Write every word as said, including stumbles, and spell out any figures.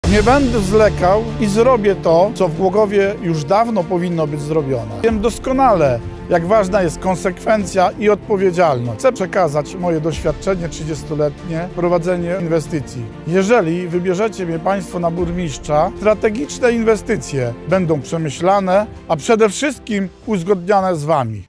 Nie będę zwlekał i zrobię to, co w Głogowie już dawno powinno być zrobione. Wiem doskonale, jak ważna jest konsekwencja i odpowiedzialność. Chcę przekazać moje doświadczenie trzydziestoletnie w prowadzeniu inwestycji. Jeżeli wybierzecie mnie Państwo na burmistrza, strategiczne inwestycje będą przemyślane, a przede wszystkim uzgodnione z Wami.